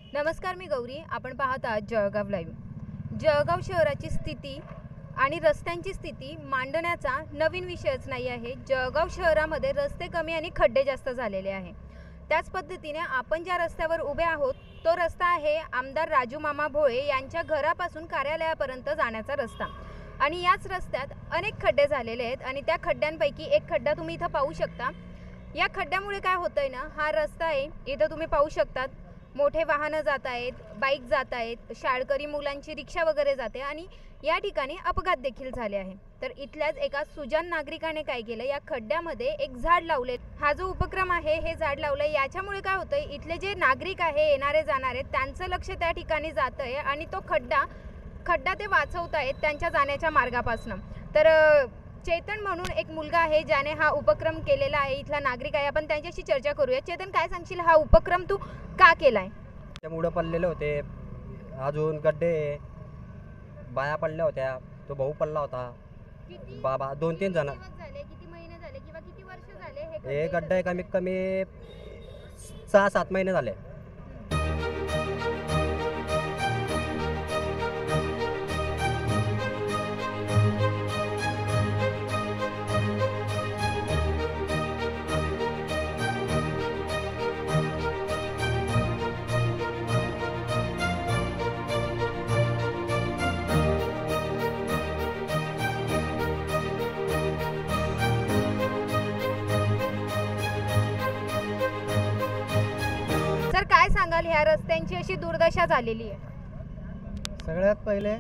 नमस्कार, मी गौरी. आपण पाहत आहात जळगाव लाईव्ह. जळगाव शहराची स्थिती आणि रस्त्यांची स्थिती मांडण्याचा नवीन विषयच नाही आहे. जळगाव शहरामध्ये रस्ते कमी आणि खड्डे जास्त झालेले आहे. त्याच पद्धतीने आपण ज्या रस्त्यावर उभे आहोत तो रस्ता आहे आमदार राजू मामा भोळे यांच्या घरापासून कार्यालयापर्यंत जाण्याचा रस्ता. आणि याच रस्त्यात अनेक खड्डे झालेले आहेत आणि त्या खड्ड्यांपैकी एक खड्डा तुम्ही इथं पाहू शकता. या खड्ड्यामुळे काय होतंय ना, हा रस्ता आहे इथं तुम्ही पाहू शकतात, मोठे वाहनं जात आहेत, बाईक जात आहेत, शाळकरी मुलांची रिक्षा वगैरे जाते आणि या ठिकाणी अपघात देखील झाले आहे. तर इथल्याच एका सुजाण नागरिकाने काय केलं, या खड्ड्यामध्ये एक झाड लावले. हा जो उपक्रम आहे हे झाड लावलंय, याच्यामुळे काय होतंय, इथले जे नागरिक आहे येणारे जाणारे त्यांचं लक्ष त्या ठिकाणी जातंय आणि तो खड्डा ते वाचवत आहेत त्यांच्या जाण्याच्या मार्गापासून. तर चेतन म्हणून एक मुलगा आहे ज्याने हा उपक्रम केलेला आहे, इथला नागरिक आहे. आपण त्यांच्याशी चर्चा करूया. चेतन, काय सांगशील, हा उपक्रम तू का केलाय? मुळे पडलेले होते, अजून गड्डे बाया पडल्या होत्या, तो भाऊ पडला होता, बाबा 2-3 जण. किती महिने झाले किंवा किती वर्ष झाले हे गड्डे कमीत कमी 6-7 महिने झाले. सर, काय सांगाल, ह्या रस्त्यांची अशी दुर्दशा झालेली आहे? सगळ्यात पहिले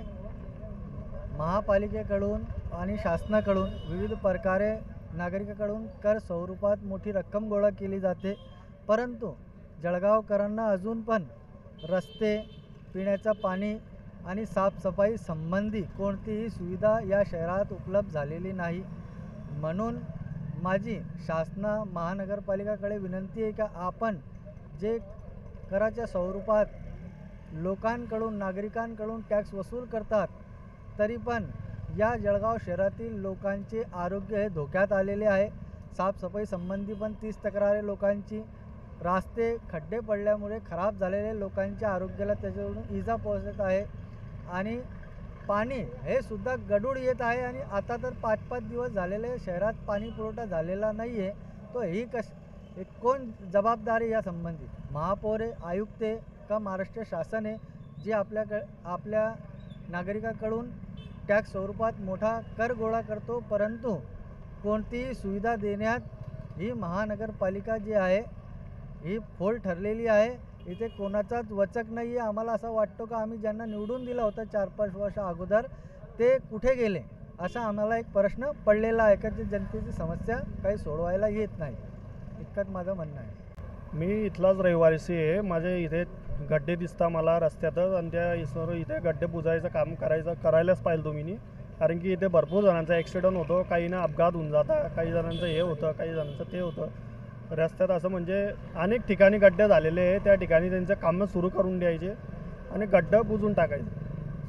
महापालिकेकडून आणि शासनाकडून विविध प्रकारे नागरिकांकडून कर स्वरूपात मोठी रक्कम गोळा केली जाते, परंतु जळगावकरांना अजून पण रस्ते, पिण्याचं पाणी आणि साफसफाई संबंधी कोणतीही सुविधा या शहरात उपलब्ध झालेली नाही. म्हणून माझी महानगरपालिकाकडे विनंती आहे की आपण जे कराच्या स्वरूपात लोकांकडून, नागरिकांकडून टॅक्स वसूल करतात, तरी पण या जळगाव शहरातील लोकांचे आरोग्य हे धोक्यात आलेले आहे. साफसफाई संबंधी पण 30 तक्रारी लोकांची, रस्ते खड्डे पडल्यामुळे खराब झालेले लोकांच्या आरोग्याला त्याच्यावरून इजा पोहोचत आहे. आणि पाणी हे सुद्धा गढूळ येत आहे आणि आता तर 5-5 दिवस झालेले शहरात पाणी पुरवठा झालेला नाही आहे. तो ही कोण जबाबदारी या संबंधी? महापौर आहे, आयुक्त आहे का महाराष्ट्र शासन आहे, जे आपल्या नागरिकांकडून टॅक्स स्वरूपात मोठा कर गोळा करतो, परंतु कोणतीही सुविधा देण्यात ही महानगरपालिका जी आहे ही फोल ठरलेली आहे. इथे कोणाचाच वचक नाही आहे. आम्हाला असं वाटतं का आम्ही ज्यांना निवडून दिलं होतं 4-5 वर्ष अगोदर ते कुठे गेले, असा आम्हाला एक प्रश्न पडलेला आहे का, ते जनतेची समस्या काही सोडवायला येत नाही. इतकंच माझं म्हणणं आहे. मी इथलाच रहिवासी आहे. माझे इथे गड्डे दिसता मला रस्त्यातच, आणि त्या इथे गड्डे बुजायचं काम करायलाच पाहिजे तुम्ही, कारण की इथे भरपूर जणांचा ॲक्सिडेंट होतो, काहींना अपघात होऊन जाता, काही जणांचं हे होतं, काही जणांचं ते होतं रस्त्यात. असं म्हणजे अनेक ठिकाणी गड्डे झालेले आहे, त्या ठिकाणी त्यांचं कामं सुरू करून द्यायचे आणि गड्डा बुजून टाकायचे.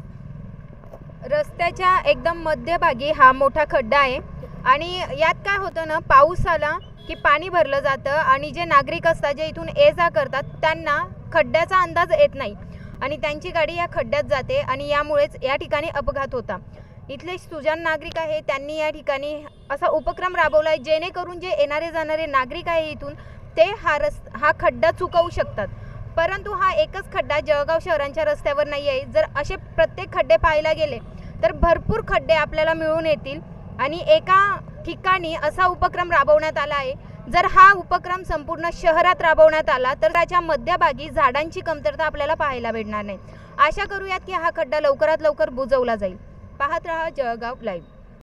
रस्त्याच्या एकदम मध्यभागी हा मोठा खड्डा आहे आणि यात काय होतं ना, पाऊस आला की पाणी भरलं जातं आणि जे नागरिक असतात, जे इथून ये जा करतात, त्यांना खड्ड्याचा अंदाज येत नाही आणि त्यांची गाडी या खड्ड्यात जाते आणि यामुळेच या ठिकाणी अपघात होता. इथले सुजाण नागरिक आहे, त्यांनी या ठिकाणी असा उपक्रम राबवला आहे जेणेकरून जे येणारे जाणारे नागरिक आहे इथून ते हा खड्डा चुकवू शकतात. परंतु हा एकच खड्डा जळगाव शहरांच्या रस्त्यावर नाही आहे. जर असे प्रत्येक खड्डे पाहायला गेले तर भरपूर खड्डे आपल्याला मिळून येतील आणि एका ठिकाणी असा उपक्रम राबवण्यात आला आहे. जर हा उपक्रम संपूर्ण शहरात राबवण्यात आला तर त्याच्या मध्यभागी झाडांची कमतरता आपल्याला पाहायला भेटणार नाही. आशा करूयात की हा खड्डा लवकरात लवकर बुजवला जाईल. पाहत रहा जळगाव लाईव्ह.